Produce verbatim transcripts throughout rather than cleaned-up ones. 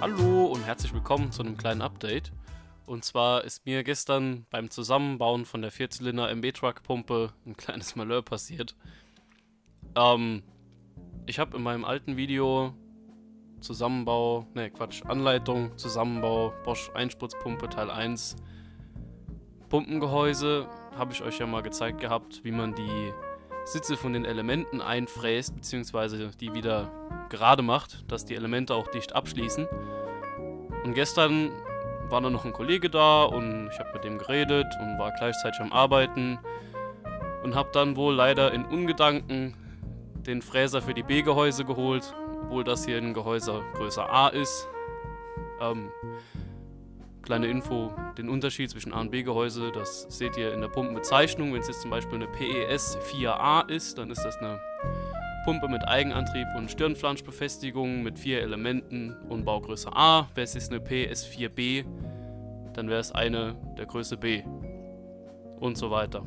Hallo und herzlich willkommen zu einem kleinen Update. Und zwar ist mir gestern beim Zusammenbauen von der Vierzylinder M B-Truck-Pumpe ein kleines Malheur passiert. Ähm, ich habe in meinem alten Video Zusammenbau, ne Quatsch, Anleitung, Zusammenbau, Bosch Einspritzpumpe Teil eins, Pumpengehäuse, habe ich euch ja mal gezeigt gehabt, wie man die Sitze von den Elementen einfräst, beziehungsweise die wieder gerade macht, dass die Elemente auch dicht abschließen. Und gestern war dann noch ein Kollege da und ich habe mit dem geredet und war gleichzeitig am Arbeiten und habe dann wohl leider in Ungedanken den Fräser für die B-Gehäuse geholt, obwohl das hier ein Gehäuse Größe A ist. Ähm, kleine Info, den Unterschied zwischen A und B-Gehäuse, das seht ihr in der Pumpenbezeichnung. Wenn es jetzt zum Beispiel eine P E S vier A ist, dann ist das eine Pumpe mit Eigenantrieb und Stirnflanschbefestigung mit vier Elementen und Baugröße A. Wäre es jetzt eine P E S vier B, dann wäre es eine der Größe B und so weiter.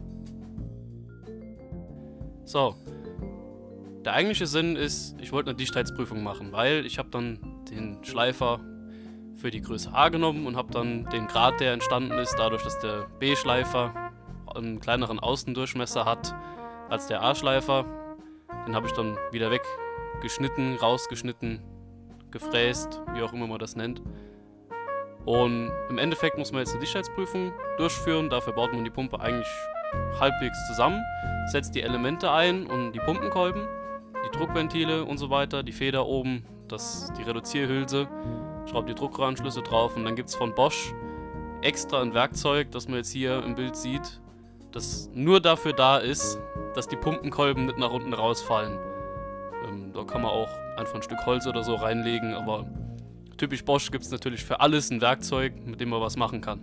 So, der eigentliche Sinn ist, ich wollte eine Dichtheitsprüfung machen, weil ich habe dann den Schleifer für die Größe A genommen und habe dann den Grad, der entstanden ist, dadurch, dass der B-Schleifer einen kleineren Außendurchmesser hat als der A-Schleifer, den habe ich dann wieder weggeschnitten, rausgeschnitten, gefräst, wie auch immer man das nennt. Und im Endeffekt muss man jetzt eine Dichtheitsprüfung durchführen, dafür baut man die Pumpe eigentlich halbwegs zusammen, setzt die Elemente ein und die Pumpenkolben, die Druckventile und so weiter, die Feder oben, das, die Reduzierhülse, schraubt die Druckrohranschlüsse drauf und dann gibt es von Bosch extra ein Werkzeug, das man jetzt hier im Bild sieht, das nur dafür da ist, dass die Pumpenkolben nicht nach unten rausfallen. Ähm, da kann man auch einfach ein Stück Holz oder so reinlegen, aber typisch Bosch gibt es natürlich für alles ein Werkzeug, mit dem man was machen kann.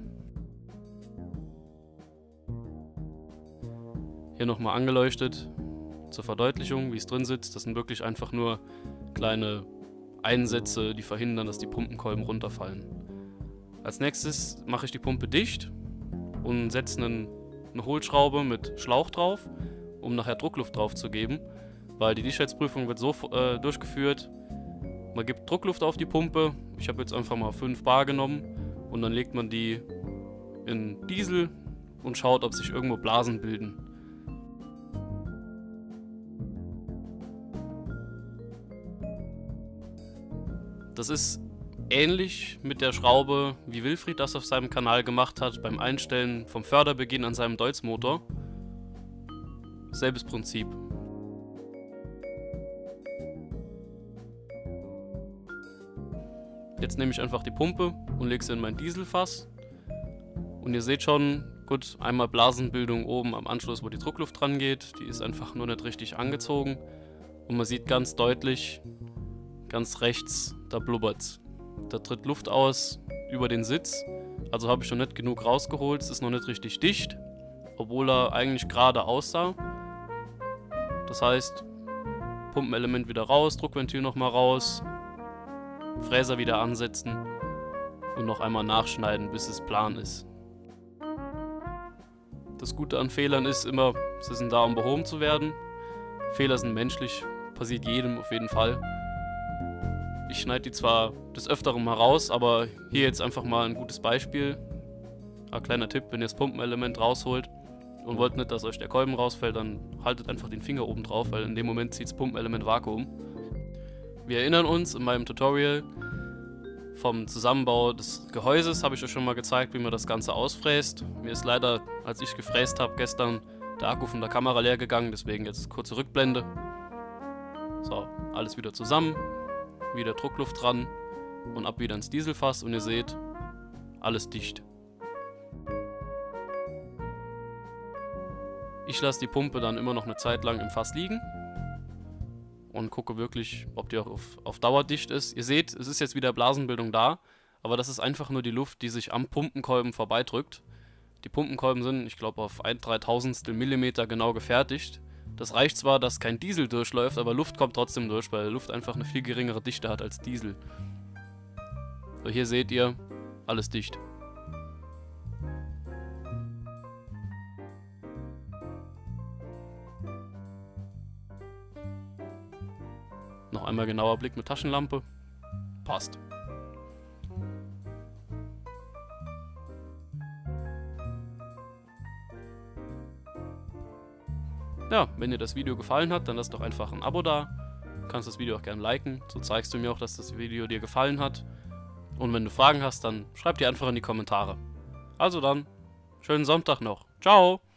Hier nochmal angeleuchtet zur Verdeutlichung, wie es drin sitzt. Das sind wirklich einfach nur kleine Einsätze, die verhindern, dass die Pumpenkolben runterfallen. Als nächstes mache ich die Pumpe dicht und setze einen, eine Hohlschraube mit Schlauch drauf, um nachher Druckluft drauf zu geben, weil die Dichtheitsprüfung wird so äh, durchgeführt, man gibt Druckluft auf die Pumpe, ich habe jetzt einfach mal fünf Bar genommen und dann legt man die in Diesel und schaut, ob sich irgendwo Blasen bilden. Das ist ähnlich mit der Schraube, wie Wilfried das auf seinem Kanal gemacht hat, beim Einstellen vom Förderbeginn an seinem Deutz-Motor. Selbes Prinzip. Jetzt nehme ich einfach die Pumpe und lege sie in mein Dieselfass. Und ihr seht schon, gut, einmal Blasenbildung oben am Anschluss, wo die Druckluft dran geht. Die ist einfach nur nicht richtig angezogen. Und man sieht ganz deutlich, ganz rechts, da blubbert's. Da tritt Luft aus über den Sitz. Also habe ich noch nicht genug rausgeholt. Es ist noch nicht richtig dicht, obwohl er eigentlich gerade aussah. Das heißt, Pumpenelement wieder raus, Druckventil nochmal raus, Fräser wieder ansetzen und noch einmal nachschneiden, bis es plan ist. Das Gute an Fehlern ist immer, sie sind da, um behoben zu werden. Fehler sind menschlich, passiert jedem auf jeden Fall. Ich schneide die zwar des Öfteren mal raus, aber hier jetzt einfach mal ein gutes Beispiel. Ein kleiner Tipp, wenn ihr das Pumpenelement rausholt und wollt nicht, dass euch der Kolben rausfällt, dann haltet einfach den Finger oben drauf, weil in dem Moment zieht das Pumpenelement Vakuum. Wir erinnern uns, in meinem Tutorial vom Zusammenbau des Gehäuses habe ich euch schon mal gezeigt, wie man das Ganze ausfräst. Mir ist leider, als ich gefräst habe gestern, der Akku von der Kamera leer gegangen, deswegen jetzt kurze Rückblende. So, alles wieder zusammen. Wieder Druckluft dran und ab wieder ins Dieselfass und ihr seht, alles dicht. Ich lasse die Pumpe dann immer noch eine Zeit lang im Fass liegen und gucke wirklich, ob die auch auf, auf Dauer dicht ist. Ihr seht, es ist jetzt wieder Blasenbildung da, aber das ist einfach nur die Luft, die sich am Pumpenkolben vorbeidrückt. Die Pumpenkolben sind, ich glaube, auf ein Dreitausendstel Millimeter genau gefertigt. Das reicht zwar, dass kein Diesel durchläuft, aber Luft kommt trotzdem durch, weil Luft einfach eine viel geringere Dichte hat als Diesel. So, hier seht ihr, alles dicht. Noch einmal genauer Blick mit Taschenlampe. Passt. ja, wenn dir das Video gefallen hat, dann lass doch einfach ein Abo da. Du kannst das Video auch gerne liken. So zeigst du mir auch, dass das Video dir gefallen hat. Und wenn du Fragen hast, dann schreib die einfach in die Kommentare. Also dann, schönen Sonntag noch. Ciao!